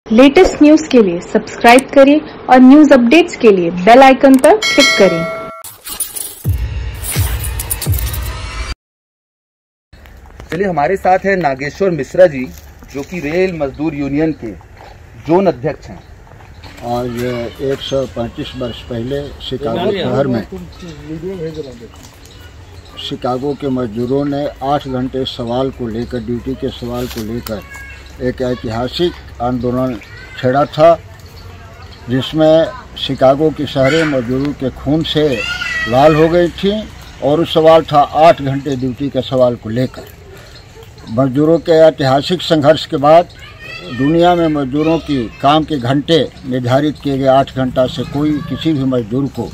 Latest news के लिए subscribe करें और न्यूज अपडेट्स के लिए बेल आइकन पर क्लिक करें। चलिए, हमारे साथ है नागेश्वर मिश्रा जी, जो कि रेल मजदूर यूनियन के जोन अध्यक्ष हैं। आज 135 वर्ष पहले शिकागो शहर में शिकागो के मजदूरों ने 8 घंटे सवाल को लेकर, ड्यूटी के सवाल को लेकर एक ऐतिहासिक आंदोलन छेड़ा था, जिसमें शिकागो की शहरें मजदूरों के खून से लाल हो गई थी। और उस सवाल था 8 घंटे ड्यूटी के सवाल को लेकर। मजदूरों के ऐतिहासिक संघर्ष के बाद दुनिया में मजदूरों की काम के घंटे निर्धारित किए गए। 8 घंटा से कोई किसी भी मजदूर को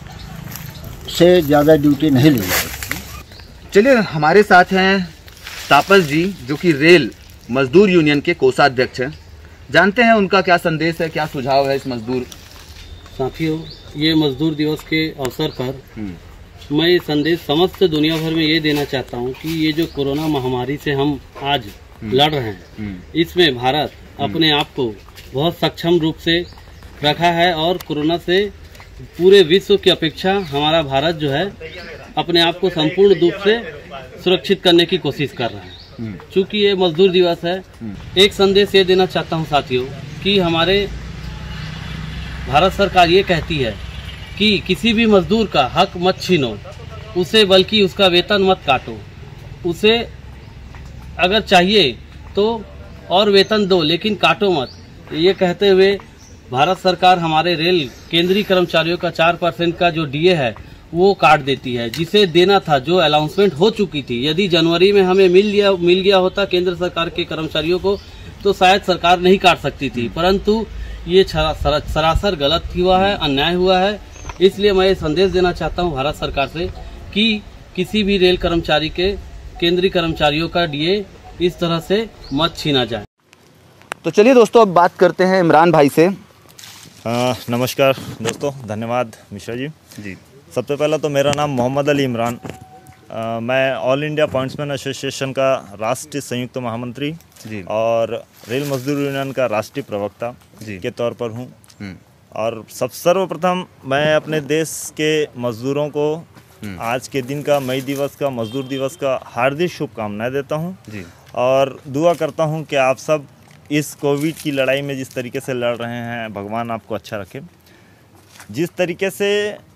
से ज़्यादा ड्यूटी नहीं ली जाती। चलिए, हमारे साथ हैं तापस जी, जो कि रेल मजदूर यूनियन के कोषाध्यक्ष हैं। जानते हैं उनका क्या संदेश है, क्या सुझाव है इस मजदूर साथियों। ये मजदूर दिवस के अवसर पर मैं ये संदेश समस्त दुनिया भर में ये देना चाहता हूँ कि ये जो कोरोना महामारी से हम आज लड़ रहे हैं, इसमें भारत अपने आप को बहुत सक्षम रूप से रखा है और कोरोना से पूरे विश्व की अपेक्षा हमारा भारत जो है अपने आप को संपूर्ण रूप से सुरक्षित करने की कोशिश कर रहा है। चूंकि ये मजदूर दिवस है, एक संदेश ये देना चाहता हूँ साथियों कि हमारे भारत सरकार ये कहती है कि किसी भी मजदूर का हक मत छीनो उसे, बल्कि उसका वेतन मत काटो उसे। अगर चाहिए तो और वेतन दो, लेकिन काटो मत। ये कहते हुए भारत सरकार हमारे रेल केंद्रीय कर्मचारियों का 4% का जो डीए है वो काट देती है, जिसे देना था, जो अनाउंसमेंट हो चुकी थी। यदि जनवरी में हमें मिल गया होता केंद्र सरकार के कर्मचारियों को, तो शायद सरकार नहीं काट सकती थी, परंतु ये सरासर गलत हुआ है, अन्याय हुआ है। इसलिए मैं ये संदेश देना चाहता हूँ भारत सरकार से कि किसी भी रेल कर्मचारी के केंद्रीय कर्मचारियों का डीए इस तरह से मत छीना जाए। तो चलिए दोस्तों, अब बात करते हैं इमरान भाई से। नमस्कार दोस्तों, धन्यवाद मिश्रा जी। सबसे पहला तो मेरा नाम मोहम्मद अली इमरान, मैं ऑल इंडिया पॉइंट्समैन एसोसिएशन का राष्ट्रीय संयुक्त महामंत्री और रेल मजदूर यूनियन का राष्ट्रीय प्रवक्ता के तौर पर हूँ। और सर्वप्रथम मैं अपने देश के मजदूरों को आज के दिन का, मई दिवस का, मजदूर दिवस का हार्दिक शुभकामनाएं देता हूँ और दुआ करता हूँ कि आप सब इस कोविड की लड़ाई में जिस तरीके से लड़ रहे हैं, भगवान आपको अच्छा रखे। जिस तरीके से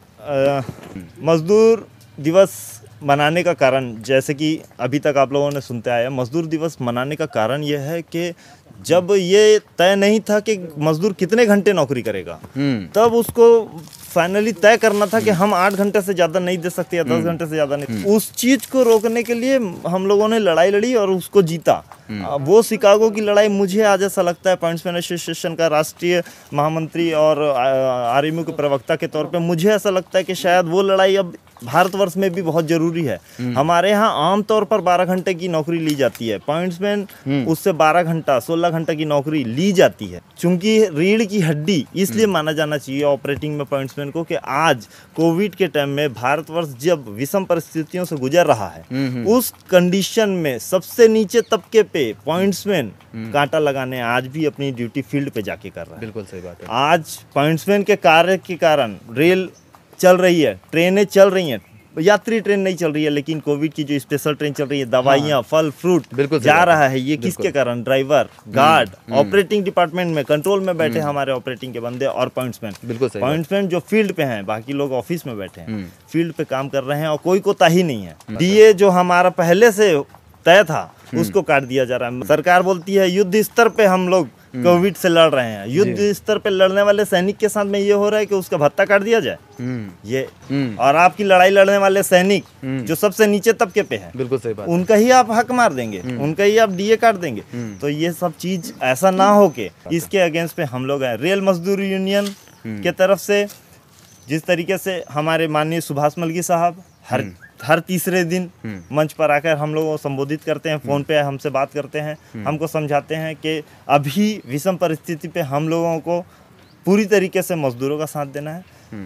मजदूर दिवस मनाने का कारण, जैसे कि अभी तक आप लोगों ने सुनते आए, मजदूर दिवस मनाने का कारण यह है कि जब ये तय नहीं था कि मजदूर कितने घंटे नौकरी करेगा, तब उसको फाइनली तय करना था कि हम 8 घंटे से ज़्यादा नहीं दे सकते या 10 घंटे से ज़्यादा नहीं। उस चीज़ को रोकने के लिए हम लोगों ने लड़ाई लड़ी और उसको जीता। वो शिकागो की लड़ाई, मुझे आज ऐसा लगता है पॉइंट्समैन एसोसिएशन का राष्ट्रीय महामंत्री और आरएमयू के प्रवक्ता के तौर पे, मुझे ऐसा लगता है कि शायद वो लड़ाई अब भारतवर्ष में भी बहुत ज़रूरी है। हमारे यहाँ आमतौर पर 12 घंटे की नौकरी ली जाती है, पॉइंट्समैन उससे 12 घंटा 16 घंटे की नौकरी ली जाती है। चूंकि रीढ़ की हड्डी इसलिए माना जाना चाहिए ऑपरेटिंग में पॉइंट्समैन को कि आज कोविड के टाइम में भारतवर्ष जब विषम परिस्थितियों से गुजर रहा है, उस कंडीशन में सबसे नीचे तबके पे पॉइंट्समैन कांटा लगाने आज भी अपनी ड्यूटी फील्ड पे जाके कर रहा है। बिल्कुल सही बात है। आज पॉइंट्समैन के कार्य के कारण रेल चल रही है, ट्रेनें चल रही हैं, यात्री ट्रेन नहीं चल रही है, लेकिन कोविड की जो स्पेशल ट्रेन चल रही है, दवाइयाँ, फल फ्रूट बिल्कुल जा रहा है। ये किसके कारण? ड्राइवर, गार्ड, ऑपरेटिंग डिपार्टमेंट में, कंट्रोल में बैठे हमारे ऑपरेटिंग के बंदे और पॉइंट्समैन। बिल्कुल सही। पॉइंट्समैन जो फील्ड पे हैं, बाकी लोग ऑफिस में बैठे हैं, फील्ड पे काम कर रहे हैं और कोई कोताही नहीं है। डीए जो हमारा पहले से तय था उसको काट दिया जा रहा है। सरकार बोलती है युद्ध स्तर पे हम लोग कोविड से लड़ रहे हैं। युद्ध स्तर पे लड़ने वाले सैनिक के साथ में ये हो रहा है कि उसका भत्ता काट दिया जाए। ये और आपकी लड़ाई लड़ने वाले सैनिक जो सबसे नीचे तबके पे हैं, बिल्कुल सही बात, उनका ही आप हक मार देंगे, उनका ही आप डीए काट देंगे। तो ये सब चीज ऐसा ना हो के इसके अगेंस्ट पे हम लोग हैं। रेल मजदूर यूनियन के तरफ से जिस तरीके से हमारे माननीय सुभाष मलगी साहब हर तीसरे दिन मंच पर आकर हम लोगों को संबोधित करते हैं, फोन पे हमसे बात करते हैं, हमको समझाते हैं कि अभी विषम परिस्थिति पे हम लोगों को पूरी तरीके से मजदूरों का साथ देना है।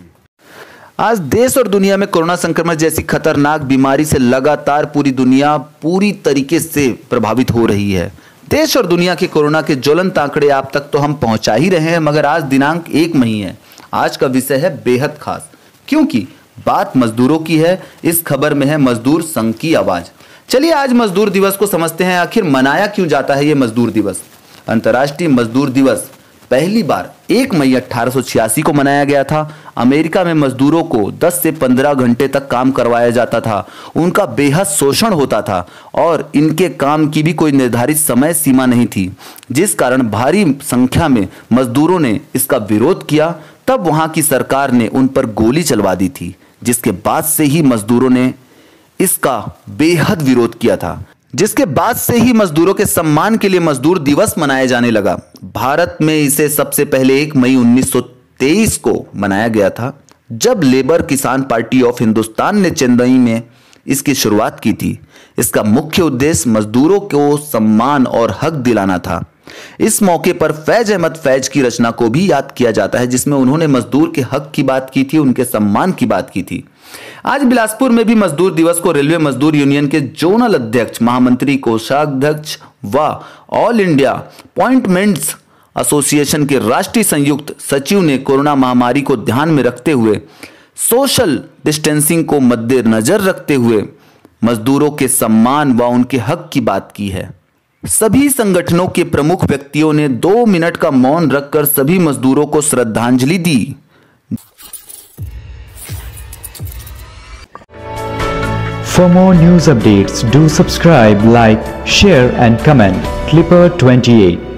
आज देश और दुनिया में कोरोना संक्रमण जैसी खतरनाक बीमारी से लगातार पूरी दुनिया पूरी तरीके से प्रभावित हो रही है। देश और दुनिया के कोरोना के ज्वलंत आंकड़े आप तक तो हम पहुंचा ही रहे हैं, मगर आज दिनांक 1 मई है। आज का विषय है बेहद खास, क्योंकि बात मजदूरों की है। इस खबर में है मजदूर संघ की आवाज। चलिए आज मजदूर दिवस को समझते हैं, आखिर मनाया क्यों जाता है ये मजदूर दिवस। अंतर्राष्ट्रीय मजदूर दिवस पहली बार 1 मई 1886 को मनाया गया था। अमेरिका में मजदूरों को 10 से 15 घंटे तक काम करवाया जाता था, उनका बेहद शोषण होता था और इनके काम की भी कोई निर्धारित समय सीमा नहीं थी, जिस कारण भारी संख्या में मजदूरों ने इसका विरोध किया। तब वहां की सरकार ने उन पर गोली चलवा दी थी, जिसके बाद से ही मजदूरों ने इसका बेहद विरोध किया था, जिसके बाद से ही मजदूरों के सम्मान के लिए मजदूर दिवस मनाया जाने लगा। भारत में इसे सबसे पहले 1 मई 1923 को मनाया गया था, जब लेबर किसान पार्टी ऑफ हिंदुस्तान ने चेन्नई में इसकी शुरुआत की थी। इसका मुख्य उद्देश्य मजदूरों को सम्मान और हक दिलाना था। इस मौके पर फैज अहमद फैज की रचना को भी याद किया जाता है, जिसमें उन्होंने मजदूर के हक की बात की थी, उनके सम्मान की बात की थी। आज बिलासपुर में भी मजदूर दिवस को रेलवे मजदूर यूनियन के जोनल अध्यक्ष, महामंत्री, कोषाध्यक्ष व ऑल इंडिया अपॉइंटमेंट्स एसोसिएशन के राष्ट्रीय संयुक्त सचिव ने कोरोना महामारी को ध्यान में रखते हुए सोशल डिस्टेंसिंग को मद्देनजर रखते हुए मजदूरों के सम्मान व उनके हक की बात की है। सभी संगठनों के प्रमुख व्यक्तियों ने 2 मिनट का मौन रखकर सभी मजदूरों को श्रद्धांजलि दी। For more news updates, do subscribe, like, share and comment. Clipper 28